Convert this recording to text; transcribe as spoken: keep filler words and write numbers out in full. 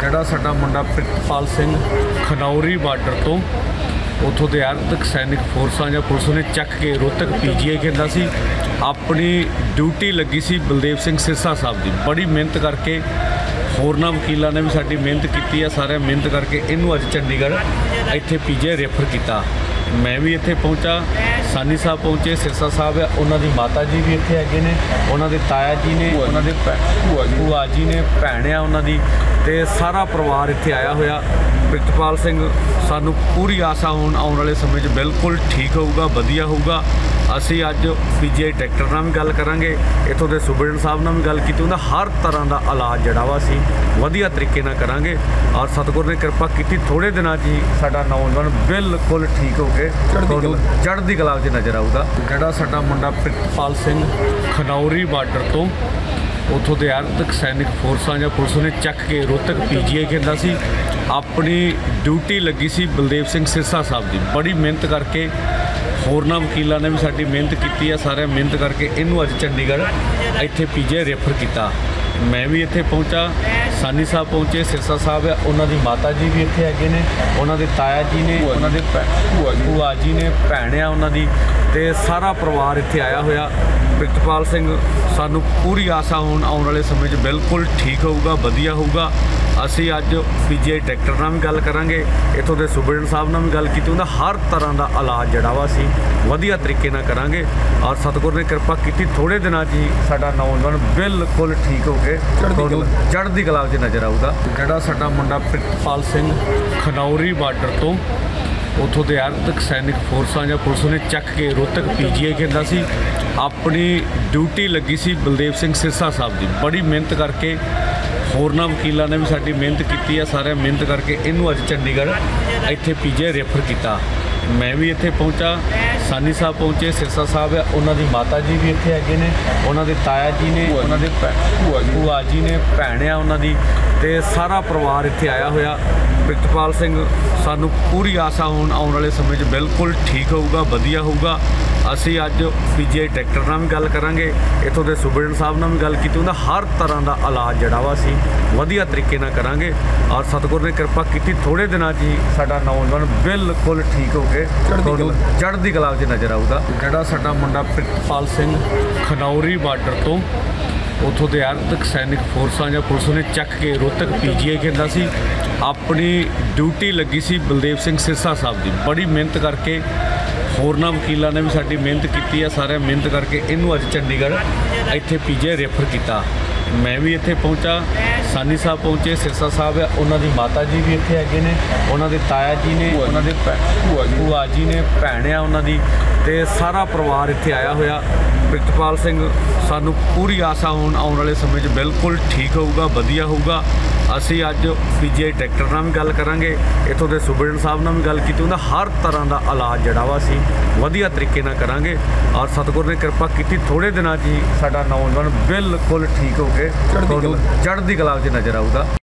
ਜਿਹੜਾ ਸਾਡਾ ਮੁੰਡਾ ਪ੍ਰਿਤਪਾਲ ਸਿੰਘ ਖਨੌਰੀ ਬਾਰਡਰ ਤੋਂ ਉੱਥੋਂ ਦੇ ਅਰਧਕ ਸੈਨਿਕ ਫੋਰਸਾਂ ਜਾਂ ਪੁਲਿਸ ਨੇ ਚੱਕ ਕੇ ਰੋਹਤਕ ਪੀਜੀਆਈ ਕਹਿੰਦਾ ਸੀ। ਆਪਣੀ ਡਿਊਟੀ ਲੱਗੀ ਸੀ ਬਲਦੇਵ ਸਿੰਘ ਸਿਰਸਾ ਸਾਹਿਬ ਦੀ। ਬੜੀ ਮਿਹਨਤ ਕਰਕੇ ਹੋਰਨਾਂ ਵਕੀਲਾਂ ਨੇ ਵੀ ਸਾਡੀ ਮਿਹਨਤ ਕੀਤੀ ਆ, ਸਾਰਿਆਂ ਮਿਹਨਤ ਕਰਕੇ ਇਹਨੂੰ ਅੱਜ ਚੰਡੀਗੜ੍ਹ ਇੱਥੇ ਪੀਜੀਆਈ ਰੈਫਰ ਕੀਤਾ। मैं भी इत्थे पहुंचा, सानी साहब पहुंचे, सिरसा साहब है, उन्होंने माता जी भी इत्थे हैगे ने, उन्होंने ताया जी ने, उन्होंने भूआ जी ने, भैन आ उन्होंने ते सारा परिवार इत्थे आया होया। ਪ੍ਰਿਤਪਾਲ ਸਿੰਘ सानू पूरी आसा हुण आउण वाले समय च बिल्कुल ठीक होगा, वधिया होगा। ਅਸੀਂ ਅੱਜ ਪੀਜੀਆਈ ਡਾਇਰੈਕਟਰ ਨਾਲ ਵੀ ਗੱਲ ਕਰਾਂਗੇ, ਇੱਥੋਂ ਦੇ ਸੁਬੇਡਨ ਸਾਹਿਬ ਨਾਲ ਵੀ ਗੱਲ ਕੀਤੀ। ਉਹਦਾ ਹਰ ਤਰ੍ਹਾਂ ਦਾ ਇਲਾਜ ਜਿਹੜਾ ਵਾ ਅਸੀਂ ਵਧੀਆ ਤਰੀਕੇ ਨਾਲ ਕਰਾਂਗੇ ਔਰ ਸਤਿਗੁਰ ਨੇ ਕਿਰਪਾ ਕੀਤੀ, ਥੋੜੇ ਦਿਨਾਂ 'ਚ ਹੀ ਸਾਡਾ ਨੌਜਵਾਨ ਬਿਲਕੁਲ ਠੀਕ ਹੋ ਕੇ ਤੁਹਾਨੂੰ ਚੜ੍ਹਦੀ ਕਲਾ 'ਚ ਨਜ਼ਰ ਆਊਗਾ। ਜਿਹੜਾ ਸਾਡਾ ਮੁੰਡਾ ਪ੍ਰਿਤਪਾਲ ਸਿੰਘ ਖਨੌਰੀ ਬਾਰਡਰ ਤੋਂ ਉੱਥੋਂ ਦੇ ਅਰਧਕ ਸੈਨਿਕ ਫੋਰਸਾਂ ਜਾਂ ਪੁਲਿਸ ਨੇ ਚੱਕ ਕੇ ਰੋਹਤਕ ਪੀਜੀਆਈ ਕਹਿੰਦਾ ਸੀ। ਆਪਣੀ ਡਿਊਟੀ ਲੱਗੀ ਸੀ ਬਲਦੇਵ ਸਿੰਘ ਸਿਰਸਾ ਸਾਹਿਬ ਦੀ। ਬੜੀ ਮਿਹਨਤ ਕਰਕੇ ਹੋਰਨਾਂ ਵਕੀਲਾਂ ਨੇ ਵੀ ਸਾਡੀ ਮਿਹਨਤ ਕੀਤੀ ਆ, ਸਾਰਿਆਂ ਮਿਹਨਤ ਕਰਕੇ ਇਹਨੂੰ ਅੱਜ ਚੰਡੀਗੜ੍ਹ ਇੱਥੇ ਪੀਜੀਆਈ ਰੈਫਰ ਕੀਤਾ। ਮੈਂ ਵੀ ਇੱਥੇ ਪਹੁੰਚਾ, ਸਾਨੀ ਸਾਹਿਬ ਪਹੁੰਚੇ, ਸਿਰਸਾ ਸਾਹਿਬ ਹੈ, ਉਹਨਾਂ ਦੀ ਮਾਤਾ ਜੀ ਵੀ ਇੱਥੇ ਹੈਗੇ ਨੇ, ਉਹਨਾਂ ਦੇ ਤਾਇਆ ਜੀ ਨੇ, ਉਹਨਾਂ ਦੇ ਭੂਆ ਜੀ ਨੇ, ਭੈਣ ਆ ਉਹਨਾਂ ਦੀ, ਤੇ ਸਾਰਾ ਪਰਿਵਾਰ ਇੱਥੇ ਆਇਆ ਹੋਇਆ। ਪ੍ਰਿਤਪਾਲ ਸਿੰਘ ਸਾਨੂੰ ਪੂਰੀ ਆਸਾ ਹੁਣ ਆਉਣ ਵਾਲੇ ਸਮੇਂ 'ਚ ਬਿਲਕੁਲ ਠੀਕ ਹੋਊਗਾ, ਵਧੀਆ ਹੋਊਗਾ। ਅਸੀਂ ਅੱਜ ਪੀਜੀਆਈ ਡਾਇਰੈਕਟਰ ਨਾਲ ਵੀ ਗੱਲ ਕਰਾਂਗੇ, ਇੱਥੋਂ ਦੇ ਸੁਬੇਡਨ ਸਾਹਿਬ ਨਾਲ ਵੀ ਗੱਲ ਕੀਤੀ। ਉਹਦਾ ਹਰ ਤਰ੍ਹਾਂ ਦਾ ਇਲਾਜ ਜਿਹੜਾ ਵਾ ਅਸੀਂ ਵਧੀਆ ਤਰੀਕੇ ਨਾਲ ਕਰਾਂਗੇ ਔਰ ਸਤਿਗੁਰ ਨੇ ਕਿਰਪਾ ਕੀਤੀ, ਥੋੜੇ ਦਿਨਾਂ 'ਚ ਹੀ ਸਾਡਾ ਨੌਜਵਾਨ ਬਿਲਕੁਲ ਠੀਕ ਹੋ ਕੇ ਤੁਹਾਨੂੰ ਚੜ੍ਹਦੀ ਕਲਾ 'ਚ ਨਜ਼ਰ ਆਊਗਾ। ਜਿਹੜਾ ਸਾਡਾ ਮੁੰਡਾ ਪ੍ਰਿਤਪਾਲ ਸਿੰਘ ਖਨੌਰੀ ਬਾਰਡਰ ਤੋਂ ਉੱਥੋਂ ਦੇ ਅਰਧਕ ਸੈਨਿਕ ਫੋਰਸਾਂ ਜਾਂ ਪੁਲਿਸ ਨੇ ਚੱਕ ਕੇ ਰੋਹਤਕ ਪੀਜੀਆਈ ਕਹਿੰਦਾ ਸੀ। ਆਪਣੀ ਡਿਊਟੀ ਲੱਗੀ ਸੀ ਬਲਦੇਵ ਸਿੰਘ ਸਿਰਸਾ ਸਾਹਿਬ ਦੀ। ਬੜੀ ਮਿਹਨਤ ਕਰਕੇ ਹੋਰਨਾਂ ਵਕੀਲਾਂ ਨੇ ਵੀ ਸਾਡੀ ਮਿਹਨਤ ਕੀਤੀ ਆ, ਸਾਰਿਆਂ ਮਿਹਨਤ ਕਰਕੇ ਇਹਨੂੰ ਅੱਜ ਚੰਡੀਗੜ੍ਹ ਇੱਥੇ ਪੀਜੀਆਈ ਰੈਫਰ ਕੀਤਾ। ਮੈਂ ਵੀ ਇੱਥੇ ਪਹੁੰਚਾ, ਸਾਨੀ ਸਾਹਿਬ ਪਹੁੰਚੇ, ਸਿਰਸਾ ਸਾਹਿਬ ਹੈ, ਉਹਨਾਂ ਦੀ ਮਾਤਾ ਜੀ ਵੀ ਇੱਥੇ ਹੈਗੇ ਨੇ, ਉਹਨਾਂ ਦੇ ਤਾਇਆ ਜੀ ਨੇ, ਉਹਨਾਂ ਦੇ ਭੂਆ ਜੀ ਨੇ, ਭੈਣ ਆ ਉਹਨਾਂ ਦੀ, ਤੇ ਸਾਰਾ ਪਰਿਵਾਰ ਇੱਥੇ ਆਇਆ ਹੋਇਆ। ਪ੍ਰਿਤਪਾਲ ਸਿੰਘ ਸਾਨੂੰ ਪੂਰੀ ਆਸਾ ਹੁਣ ਆਉਣ ਵਾਲੇ ਸਮੇਂ 'ਚ ਬਿਲਕੁਲ ਠੀਕ ਹੋਊਗਾ, ਵਧੀਆ ਹੋਊਗਾ। ਅਸੀਂ ਅੱਜ ਪੀਜੀਆਈ ਡਾਇਰੈਕਟਰ ਨਾਲ ਵੀ ਗੱਲ ਕਰਾਂਗੇ, ਇੱਥੋਂ ਦੇ ਸੁਬੇਡਨ ਸਾਹਿਬ ਨਾਲ ਵੀ ਗੱਲ ਕੀਤੀ। ਉਹਦਾ ਹਰ ਤਰ੍ਹਾਂ ਦਾ ਇਲਾਜ ਜਿਹੜਾ ਵਾ ਅਸੀਂ ਵਧੀਆ ਤਰੀਕੇ ਨਾਲ ਕਰਾਂਗੇ ਔਰ ਸਤਿਗੁਰ ਨੇ ਕਿਰਪਾ ਕੀਤੀ, ਥੋੜੇ ਦਿਨਾਂ 'ਚ ਹੀ ਸਾਡਾ ਨੌਜਵਾਨ ਬਿਲਕੁਲ ਠੀਕ ਹੋ ਕੇ ਤੁਹਾਨੂੰ ਚੜ੍ਹਦੀ ਕਲਾ 'ਚ ਨਜ਼ਰ ਆਊਗਾ। ਜਿਹੜਾ ਸਾਡਾ ਮੁੰਡਾ ਪ੍ਰਿਤਪਾਲ ਸਿੰਘ ਖਨੌਰੀ ਬਾਰਡਰ ਤੋਂ ਉੱਥੋਂ ਦੇ ਅਰਧਕ ਸੈਨਿਕ ਫੋਰਸਾਂ ਜਾਂ ਪੁਲਿਸ ਨੇ ਚੱਕ ਕੇ ਰੋਹਤਕ ਪੀਜੀਆਈ ਕਹਿੰਦਾ ਸੀ। ਆਪਣੀ ਡਿਊਟੀ ਲੱਗੀ ਸੀ ਬਲਦੇਵ ਸਿੰਘ ਸਿਰਸਾ ਸਾਹਿਬ ਦੀ। ਬੜੀ ਮਿਹਨਤ ਕਰਕੇ ਹੋਰਨਾਂ ਵਕੀਲਾਂ ਨੇ ਵੀ ਸਾਡੀ ਮਿਹਨਤ ਕੀਤੀ ਆ, ਸਾਰਿਆਂ ਮਿਹਨਤ ਕਰਕੇ ਇਹਨੂੰ ਅੱਜ ਚੰਡੀਗੜ੍ਹ ਇੱਥੇ ਪੀਜੀਆਈ ਰੈਫਰ ਕੀਤਾ। ਮੈਂ ਵੀ ਇੱਥੇ ਪਹੁੰਚਾ, ਸਾਨੀ ਸਾਹਿਬ ਪਹੁੰਚੇ, ਸਿਰਸਾ ਸਾਹਿਬ ਹੈ, ਉਹਨਾਂ ਦੀ ਮਾਤਾ ਜੀ ਵੀ ਇੱਥੇ ਹੈਗੇ ਨੇ, ਉਹਨਾਂ ਦੇ ਤਾਇਆ ਜੀ ਨੇ, ਉਹਨਾਂ ਦੇ ਭੂਆ ਜੀ ਨੇ, ਭੈਣ ਆ ਉਹਨਾਂ ਦੀ, ਤੇ ਸਾਰਾ ਪਰਿਵਾਰ ਇੱਥੇ ਆਇਆ ਹੋਇਆ। ਪ੍ਰਿਤਪਾਲ ਸਿੰਘ ਸਾਨੂੰ ਪੂਰੀ ਆਸਾ ਹੁਣ ਆਉਣ ਵਾਲੇ ਸਮੇਂ 'ਚ ਬਿਲਕੁਲ ਠੀਕ ਹੋਊਗਾ, ਵਧੀਆ ਹੋਊਗਾ। ਅਸੀਂ ਅੱਜ ਪੀਜੀਆਈ ਡਾਇਰੈਕਟਰ ਨਾਲ ਵੀ ਗੱਲ ਕਰਾਂਗੇ, ਇੱਥੋਂ ਦੇ ਸੁਬੇਡਨ ਸਾਹਿਬ ਨਾਲ ਵੀ ਗੱਲ ਕੀਤੀ। ਉਹਦਾ ਹਰ ਤਰ੍ਹਾਂ ਦਾ ਇਲਾਜ ਜਿਹੜਾ ਵਾ ਅਸੀਂ ਵਧੀਆ ਤਰੀਕੇ ਨਾਲ ਕਰਾਂਗੇ ਔਰ ਸਤਿਗੁਰ ਨੇ ਕਿਰਪਾ ਕੀਤੀ, ਥੋੜੇ ਦਿਨਾਂ 'ਚ ਹੀ ਸਾਡਾ ਨੌਜਵਾਨ ਬਿਲਕੁਲ ਠੀਕ ਹੋ ਕੇ ਤੁਹਾਨੂੰ ਚੜ੍ਹਦੀ ਕਲਾ 'ਚ ਨਜ਼ਰ ਆਊਗਾ।